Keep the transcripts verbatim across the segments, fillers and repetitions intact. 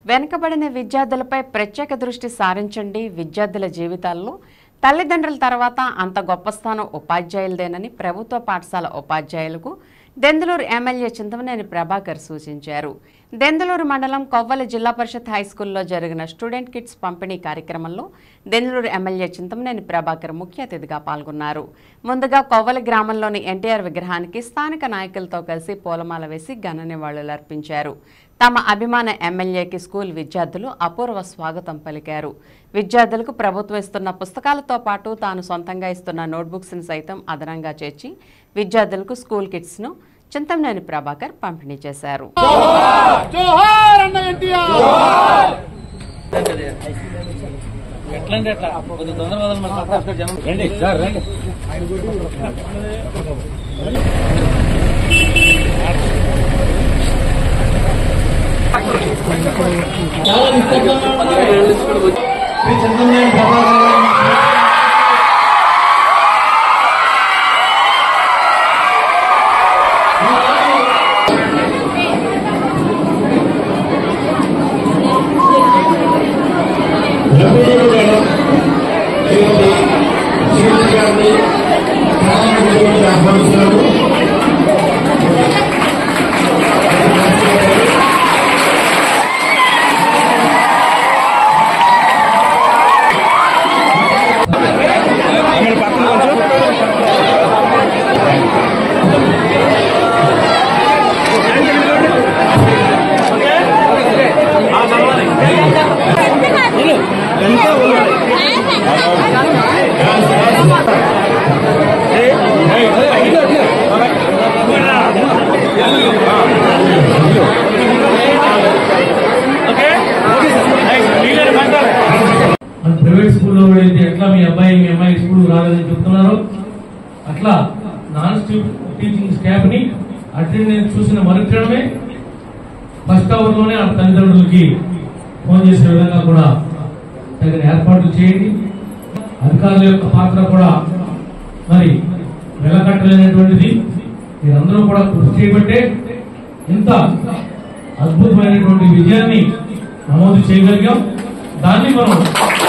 వెనుకబడిన విద్యార్థులపై ప్రత్యేక దృష్టి సారించండి. విద్యార్థుల జీవితాల్లో తల్లిదండ్రుల తర్వాత అంత గొప్ప స్థానం ఉపాధ్యాయులదేనని ప్రభుత్వ పాఠశాల ఉపాధ్యాయులకు దెందులూరు ఎమ్మెల్యే చింతమనేని ప్రభాకర్ సూచించారు. దెందులూరు మండలం కొవ్వలి జిల్లా పరిషత్ హైస్కూల్లో జరిగిన స్టూడెంట్ కిట్స్ పంపిణీ కార్యక్రమంలో దెందులూరు ఎమ్మెల్యే చింతమనేని ప్రభాకర్ ముఖ్య అతిథిగా పాల్గొన్నారు. ముందుగా కొవ్వలి గ్రామంలోని ఎన్టీఆర్ విగ్రహానికి స్థానిక నాయకులతో కలిసి పూలమాల వేసి ఘన నివాళులర్పించారు. తమ అభిమాన ఎమ్మెల్యేకి స్కూల్ విద్యార్థులు అపూర్వ స్వాగతం పలికారు. విద్యార్థులకు ప్రభుత్వం ఇస్తున్న పుస్తకాలతో పాటు తాను సొంతంగా ఇస్తున్న నోట్బుక్స్ను సైతం అదనంగా చేర్చి విద్యార్థులకు స్కూల్ కిట్స్ను చింతమనేని ప్రభాకర్ పంపిణీ చేశారు. ప్రైవేట్ స్కూల్లో అయితే ఎట్లా మీ అబ్బాయి మీ అమ్మాయి స్కూల్ రాలేదని చెప్తున్నారో అట్లా నాన్ టీచింగ్ స్టాఫ్ ని అటెండెన్స్ చూసిన మరుక్షణమే ఫస్ట్ అవర్ లోనే ఆ తల్లిదండ్రులకి ఫోన్ చేసే విధంగా కూడా తగిన ఏర్పాట్లు చేయండి. అధికారుల యొక్క పాత్ర కూడా మరి వెలకట్టలేనటువంటిది. మీరందరూ కూడా కృషి చేయబట్టే ఇంత అద్భుతమైనటువంటి విజయాన్ని నమోదు చేయగలిగాం. దాన్ని మనం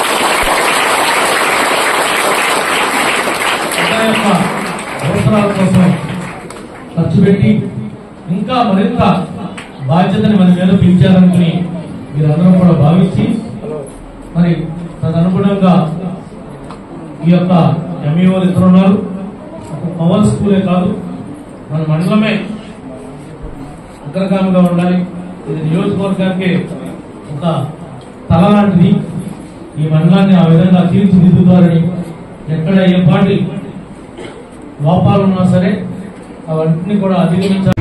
అవసరాల కోసం ఖర్చు పెట్టి ఇంకా మరింత బాధ్యతని మన మీద పెంచారనుకుని మీరందరూ కూడా భావించి మరి తదనుగుణంగా ఈ యొక్క ఎంఈఓలు ఇద్దరు ఉన్నారు. ఒక పవర్ స్కూలే కాదు, మన మండలమే అగ్రగామిగా ఉండాలి. ఇది నియోజకవర్గానికి ఒక తల లాంటిది. ఈ మండలాన్ని ఆ విధంగా తీర్చిదిద్దుతారని ఎక్కడ ఏ పార్టీ లోపాలు ఉన్నా సరే అవన్నీ కూడా అధిగమించాలి.